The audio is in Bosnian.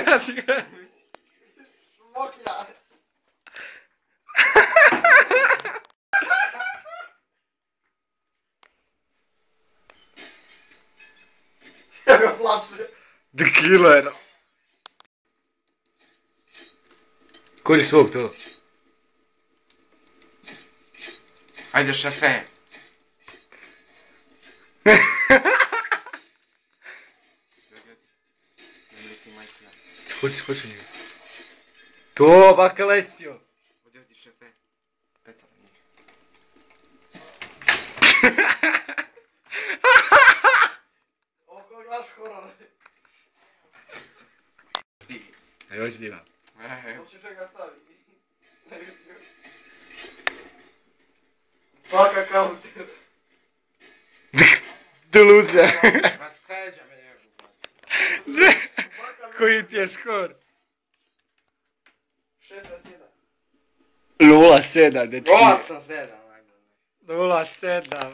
Smoklja. Ja ga plače. The killer. Kolji svog to. Ajde šefe. Hoći njega. To, baka Lesio. Ovdje ovdje šefe. Petar njih. Oko gledaš horor. Aj, hoći diva. Hoće čega stavi. Baka counter. The loser. Brat, steđa me jebu. Koji ti je skor? 6-7. 0-7, dečki. 8-7. 0-7.